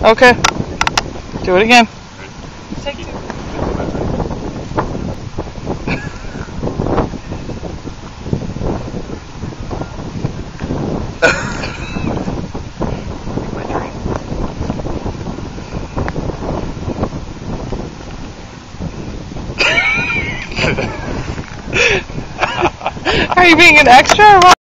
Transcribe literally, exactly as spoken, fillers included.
Okay. Do it again. Take two. Are you being an extra or what?